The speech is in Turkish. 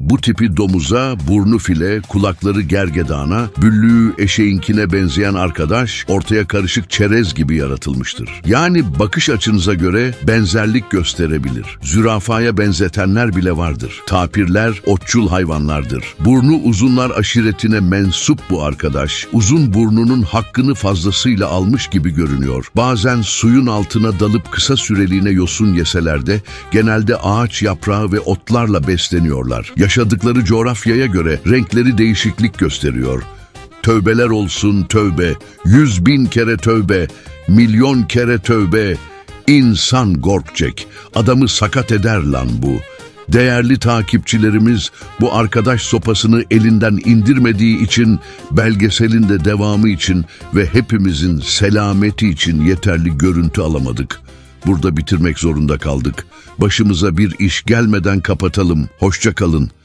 Bu tipi domuza, burnu file, kulakları gergedana, büllüğü eşeğinkine benzeyen arkadaş ortaya karışık çerez gibi yaratılmıştır. Yani bakış açınıza göre benzerlik gösterebilir. Zürafaya benzetenler bile vardır. Tapirler otçul hayvanlardır. Burnu uzunlar aşiretine mensup bu arkadaş, uzun burnunun hakkını fazlasıyla almış gibi görünüyor. Bazen suyun altına dalıp kısa süreliğine yosun yeseler de genelde ağaç yaprağı ve otlarla besleniyorlar. Yaşadıkları coğrafyaya göre renkleri değişiklik gösteriyor. Tövbeler olsun tövbe, 100.000 kere tövbe, milyon kere tövbe. İnsan gorkcek, adamı sakat eder lan bu. Değerli takipçilerimiz, bu arkadaş sopasını elinden indirmediği için, belgeselin de devamı için ve hepimizin selameti için yeterli görüntü alamadık. Burada bitirmek zorunda kaldık. Başımıza bir iş gelmeden kapatalım. Hoşça kalın.